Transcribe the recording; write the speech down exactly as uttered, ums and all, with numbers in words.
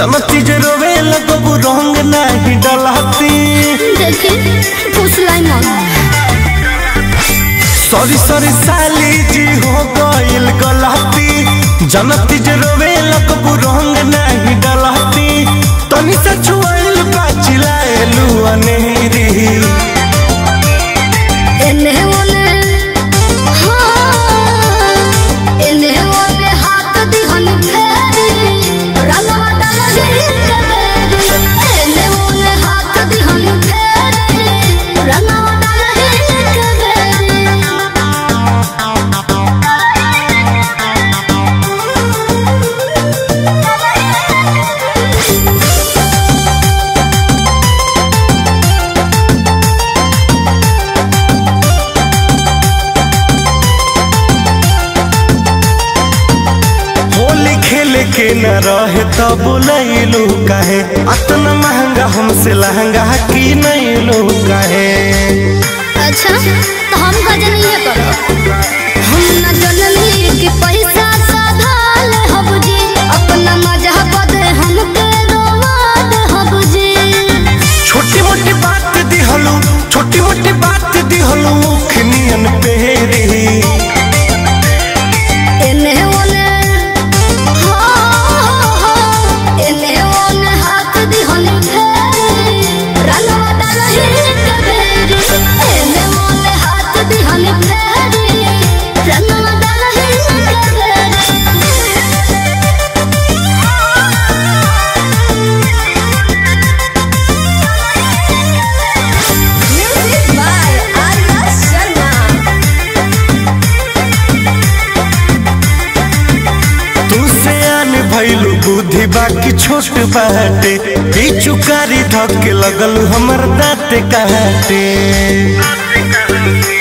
जनती जे रोवे लगबू रंग नहीं डलती देखी फुसलाई मत सॉरी सॉरी साली जी हो गइल गलती जनती जे रोवे लगबू रंग नहीं डलती तनी से छुआइल बाचिलाएलू अनेरी एने ओने हां एने ओने हाथ दिहन फेरी रंगवा डालही कबेरी एने ओने हाथ दिहन फेरी रंगवा डालही कबेरी के न रहे तो बुलैलू काहे अतना महंगा हमसे लहंगा की नहीं लो काहे। अच्छा तो हम गजन ये करो हम न जननी कि पैसा साधाल हब जी अपना मजा बदे हम के रोवाद हब जी छोटी मोटी बात दिहलू छोटी मोटी बात दिहलू खनियन पेरी एने ओने एने ओने हाथ दिहन फेरी रंगवा डालही कबेरी एने ओने हाथ दिहन फेरी रंगवा डालही म्यूजिक बाय आर्या शर्मा। तुसे आन भइलू बुद्धि बाकी छोट बाटे पिचुकारी धके लगल हमर दाँत काटे।